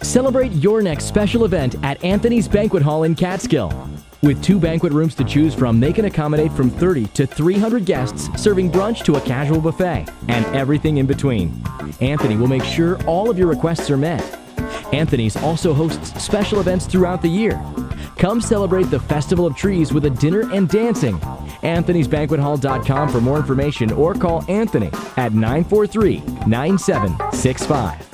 Celebrate your next special event at Anthony's Banquet Hall in Catskill. With 2 banquet rooms to choose from, they can accommodate from 30 to 300 guests, serving brunch to a casual buffet, and everything in between. Anthony will make sure all of your requests are met. Anthony's also hosts special events throughout the year. Come celebrate the Festival of Trees with a dinner and dancing. Anthony'sBanquetHall.com for more information, or call Anthony at 943-9765.